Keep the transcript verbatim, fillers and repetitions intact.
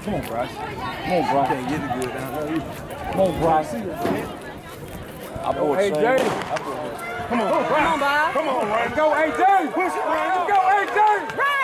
Come on, Bryce. Come on, Bryce. Can't get it good down there. Come on, Bryce. I bought A J. Come on, Come on, Bob. Come on, Raymond. Go, A J. Push it, Raymond. Go, A J.